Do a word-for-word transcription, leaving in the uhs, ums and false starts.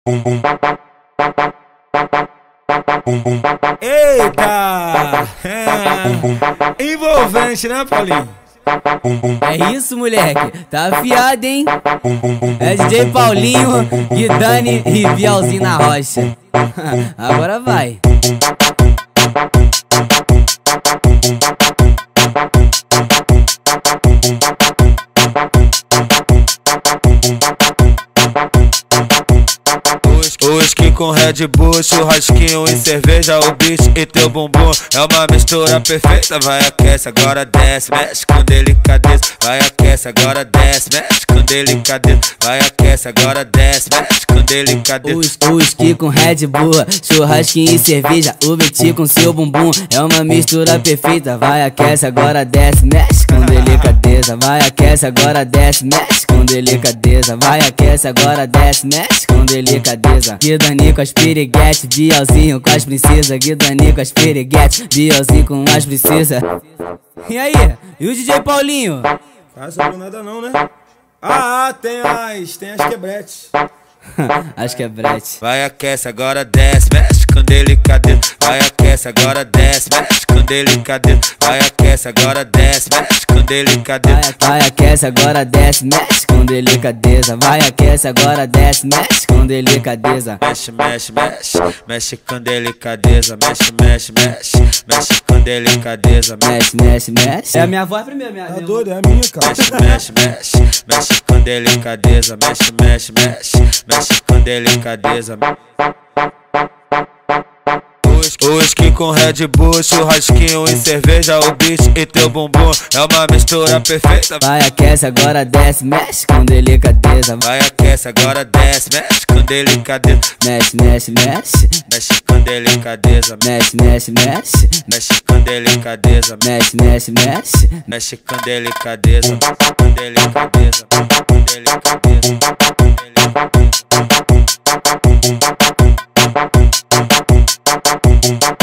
Eita! É. Envolvente, né, Paulinho? É isso, moleque, tá afiado, hein? É D J Paulinho, Guidani e Bielzinho na rocha. Agora vai. Whisky com Red Bull, churrasquinho e cerveja, o bicho e teu bumbum é uma mistura perfeita. Vai aquece, agora desce, mexe com delicadeza. Vai aquece, agora desce, mexe com delicadeza. Vai aquece, agora desce, mexe com delicadeza. Whisky com Red Bull, churrasquinho e cerveja, o bicho com seu bumbum é uma mistura perfeita. Vai aquece, agora desce, mexe com delicadeza. Vai aquece, agora desce, mexe com delicadeza. Vai aquece, agora desce, mexe com delicadeza. Guidani com as piriguetes, Bielzinho com as princesas. Guidani com as piriguetes, Bielzinho com as princesas. E aí? E o D J Paulinho? Cara, sobrou nada não, né? Ah, ah, tem as, tem as quebretes. Acho que é brete. Vai aquece, agora desce, mexe com delicadeza. Vai aquece, agora desce, mexe com delicadeza. Vai aquece, agora desce, mexe com delicadeza. Vai aquece, agora desce, mexe com delicadeza. Vai aquece, agora desce, mexe com delicadeza. Mexe, mexe, mexe, mexe com delicadeza. Mexe, mexe, mexe, mexe com delicadeza. Mexe, mexe, mexe. É a minha voz primeiro, minha. Tá doido, é a minha, cara. Mexe, mexe, mexe, mexe com delicadeza. Mexe, mexe, mexe, mexe com delicadeza. Whisky com Red Bull, churrasquinho e cerveja, o bicho e teu bumbum é uma mistura perfeita. Vai aquece, agora desce, mexe com delicadeza. Vai aquece, agora desce, mexe com delicadeza. Mexe, mexe, mexe. Mexe com delicadeza. Mexe, mexe, mexe. Mexe com delicadeza. Mexe, mexe, mexe. Mexe com delicadeza. Com delicadeza. Com delicadeza. Com delicadeza.